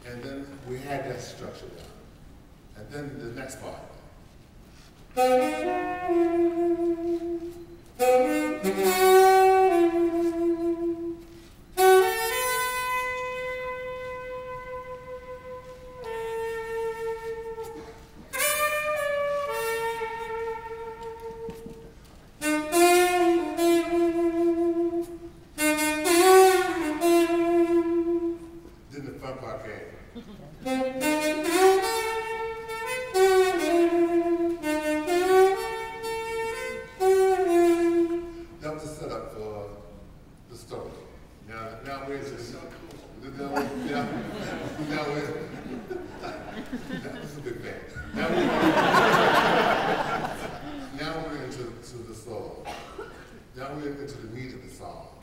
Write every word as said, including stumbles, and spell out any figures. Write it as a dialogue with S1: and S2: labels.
S1: And then we had that structure down. And then the next part. That was the setup for the story. Now, now we're just, now, now, now we're, that was a big bang. Now we're, now we're into to the song. Now we're into the meat of the song.